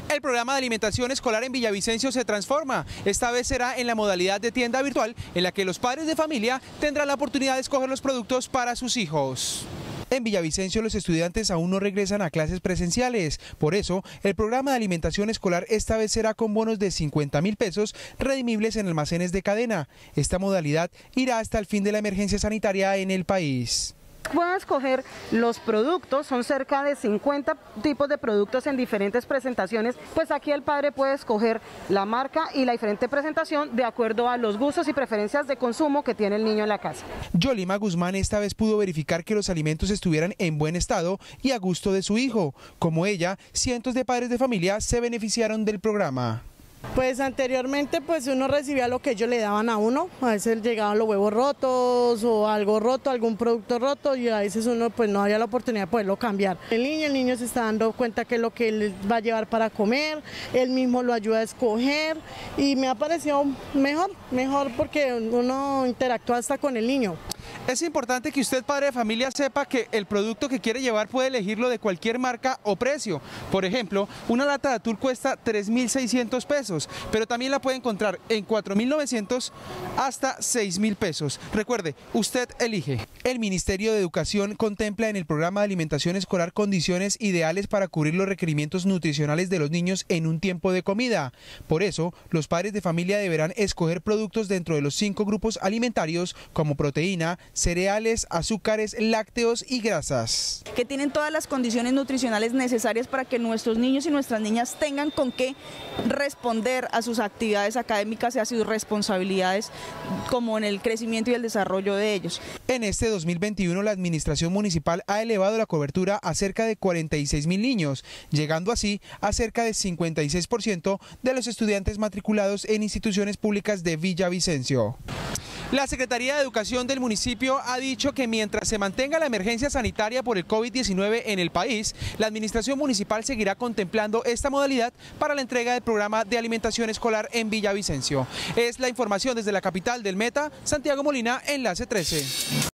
El programa de alimentación escolar en Villavicencio se transforma. Esta vez será en la modalidad de tienda virtual, en la que los padres de familia tendrán la oportunidad de escoger los productos para sus hijos. En Villavicencio los estudiantes aún no regresan a clases presenciales. Por eso, el programa de alimentación escolar esta vez será con bonos de 50.000 pesos redimibles en almacenes de cadena. Esta modalidad irá hasta el fin de la emergencia sanitaria en el país. Pueden escoger los productos, son cerca de 50 tipos de productos en diferentes presentaciones, pues aquí el padre puede escoger la marca y la diferente presentación de acuerdo a los gustos y preferencias de consumo que tiene el niño en la casa. Yolima Guzmán esta vez pudo verificar que los alimentos estuvieran en buen estado y a gusto de su hijo. Como ella, cientos de padres de familia se beneficiaron del programa. Pues anteriormente pues uno recibía lo que ellos le daban a uno, a veces llegaban los huevos rotos o algo roto, algún producto roto y a veces uno pues no había la oportunidad de poderlo cambiar. El niño se está dando cuenta que es lo que él va a llevar para comer, él mismo lo ayuda a escoger y me ha parecido mejor porque uno interactúa hasta con el niño. Es importante que usted, padre de familia, sepa que el producto que quiere llevar puede elegirlo de cualquier marca o precio. Por ejemplo, una lata de atún cuesta 3.600 pesos, pero también la puede encontrar en 4.900 hasta 6.000 pesos. Recuerde, usted elige. El Ministerio de Educación contempla en el programa de alimentación escolar condiciones ideales para cubrir los requerimientos nutricionales de los niños en un tiempo de comida. Por eso, los padres de familia deberán escoger productos dentro de los 5 grupos alimentarios como proteína, cereales, azúcares, lácteos y grasas. Que tienen todas las condiciones nutricionales necesarias para que nuestros niños y nuestras niñas tengan con qué responder a sus actividades académicas y a sus responsabilidades como en el crecimiento y el desarrollo de ellos. En este 2021 la administración municipal ha elevado la cobertura a cerca de 46.000 niños, llegando así a cerca de 56% de los estudiantes matriculados en instituciones públicas de Villavicencio. La Secretaría de Educación del municipio ha dicho que mientras se mantenga la emergencia sanitaria por el COVID-19 en el país, la administración municipal seguirá contemplando esta modalidad para la entrega del programa de alimentación escolar en Villavicencio. Es la información desde la capital del Meta, Santiago Molina, Enlace 13.